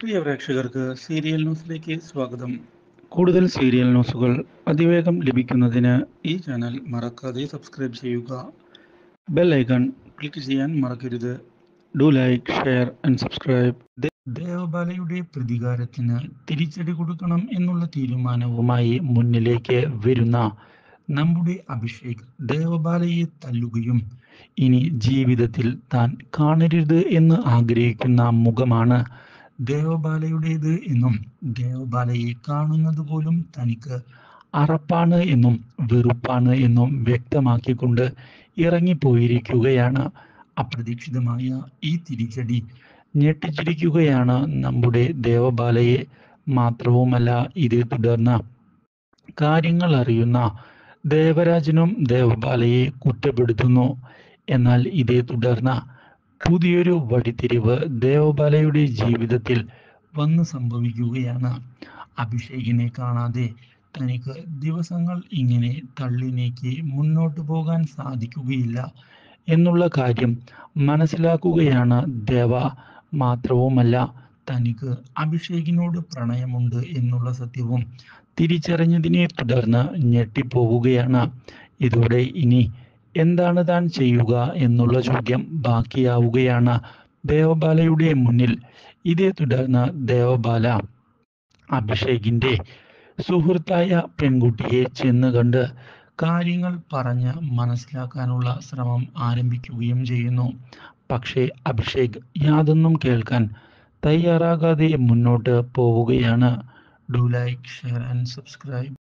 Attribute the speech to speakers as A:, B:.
A: പ്രിയ പ്രേക്ഷകർക്ക് സീരിയൽ ന്യൂസിലേക്ക് സ്വാഗതം. കൂടുതൽ സീരിയൽ ന്യൂസുകൾ അതിവേഗം ലഭിക്കുന്നതിന് ഈ ചാനൽ മറക്കാതെ സബ്സ്ക്രൈബ് ചെയ്യുക. ബെൽ ഐക്കൺ ക്ലിക്ക് ചെയ്യാൻ മറക്കരുത്. Do like, share and subscribe. ദേവബാലയുടെ പ്രതികാരത്തിന് തിരിച്ചടി കൊടുക്കണം എന്നുള്ള തീരുമാനവുമായി മുന്നിലേക്ക് വരുന്ന നമ്മുടെ അഭിഷേക് ദേവബാലയെ തല്ലുകയും ഇനി ജീവിതത്തിൽ താൻ കാണരുത് എന്ന് ആഗ്രഹിക്കുന്ന മുഖമാണ് ദേവബാലയുടേത് എന്നും ദേവബാലയെ കാണുന്നത് പോലും തനിക്ക് അറപ്പാണ് എന്നും വെറുപ്പാണ് എന്നും വ്യക്തമാക്കിക്കൊണ്ട് ഇറങ്ങിപ്പോയിരിക്കുകയാണ്. അപ്രതീക്ഷിതമായ ഈ തിരിച്ചടി ഞെട്ടിച്ചിരിക്കുകയാണ് നമ്മുടെ ദേവബാലയെ. മാത്രവുമല്ല, ഇതേ തുടർന്ന് കാര്യങ്ങൾ അറിയുന്ന ദേവരാജനും ദേവബാലയെ കുറ്റപ്പെടുത്തുന്നു. എന്നാൽ ഇതേ തുടർന്ന് പുതിയൊരു വഴിത്തിരിവ് ദേവബാലയുടെ ജീവിതത്തിൽ വന്ന് സംഭവിക്കുകയാണ്. അഭിഷേകിനെ കാണാതെ തനിക്ക് ദിവസങ്ങൾ ഇങ്ങനെ തള്ളി നീക്കി മുന്നോട്ട് പോകാൻ സാധിക്കുകയില്ല എന്നുള്ള കാര്യം മനസ്സിലാക്കുകയാണ് ദേവ. മാത്രവുമല്ല, തനിക്ക് അഭിഷേകിനോട് പ്രണയമുണ്ട് എന്നുള്ള സത്യവും തിരിച്ചറിഞ്ഞതിനെ തുടർന്ന് ഞെട്ടിപ്പോവുകയാണ്. ഇതോടെ ഇനി എന്താണ് താൻ ചെയ്യുക എന്നുള്ള ചോദ്യം ബാക്കിയാവുകയാണ് ദേവബാലയുടെ മുന്നിൽ. ഇതേ തുടർന്ന് ദേവബാല അഭിഷേകിന്റെ സുഹൃത്തായ പെൺകുട്ടിയെ ചെന്ന് കണ്ട് കാര്യങ്ങൾ പറഞ്ഞ് മനസ്സിലാക്കാനുള്ള ശ്രമം ആരംഭിക്കുകയും ചെയ്യുന്നു. പക്ഷേ അഭിഷേക് യാതൊന്നും കേൾക്കാൻ തയ്യാറാകാതെ മുന്നോട്ട് പോവുകയാണ്. Do like, share and subscribe.